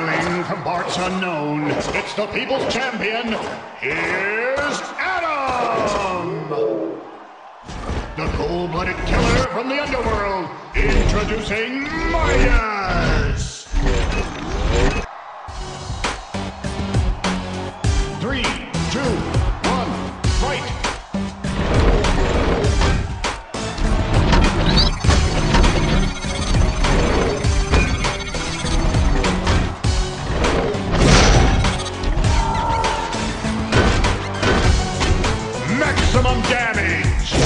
Coming from parts unknown, it's the People's Champion. Here's Adam! The cold-blooded killer from the underworld, introducing Midas! 3, 2, 1, fight! Maximum damage!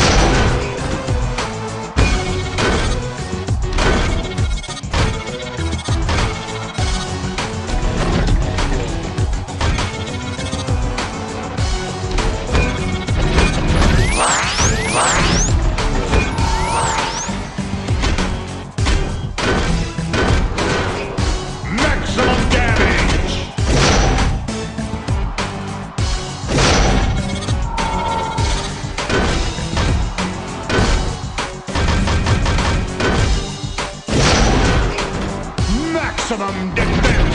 Maximum damage! Maximum defense!